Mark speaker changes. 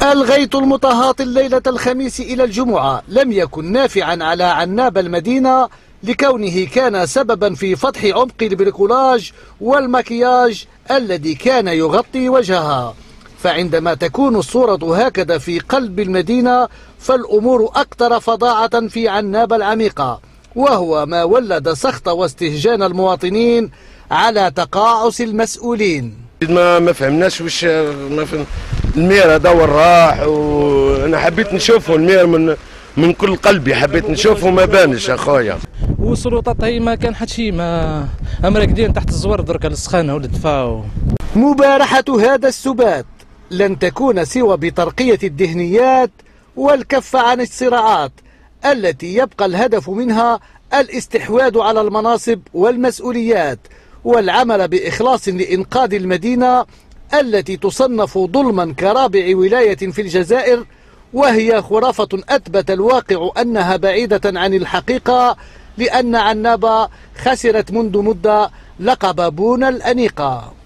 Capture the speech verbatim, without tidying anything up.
Speaker 1: الغيط المتهاطل ليلة الخميس إلى الجمعة لم يكن نافعا على عناب المدينة، لكونه كان سببا في فتح عمق البريكولاج والمكياج الذي كان يغطي وجهها. فعندما تكون الصورة هكذا في قلب المدينة فالأمور أكثر فظاعة في عناب العميقة، وهو ما ولد سخط واستهجان المواطنين على تقاعس المسؤولين.
Speaker 2: ما ما فهمناش وش ما فهم المير هذا وين راح، وانا حبيت نشوفه المير من من كل قلبي، حبيت نشوفه ما بانش اخويا.
Speaker 3: والسلطات هي ما كان حتى شيء، ما هم راكدين تحت الزوار درك السخانه والدفا.
Speaker 1: مبارحة هذا السبات لن تكون سوى بترقية الذهنيات والكف عن الصراعات التي يبقى الهدف منها الاستحواذ على المناصب والمسؤوليات، والعمل بإخلاص لإنقاذ المدينة التي تصنف ظلما كرابع ولاية في الجزائر، وهي خرافة أثبت الواقع أنها بعيدة عن الحقيقة، لأن عناب خسرت منذ مدة لقب بونا الأنيقة.